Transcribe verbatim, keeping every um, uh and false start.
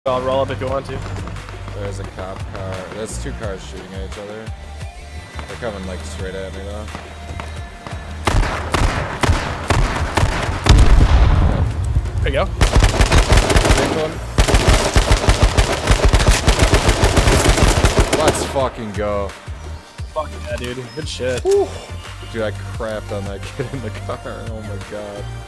I'll roll up if you want to. There's a cop car. There's two cars shooting at each other. They're coming like straight at me though. There you go. Big one. Let's fucking go. Fuck yeah, dude. Good shit. Whew. Dude, I crapped on that kid in the car. Oh my god.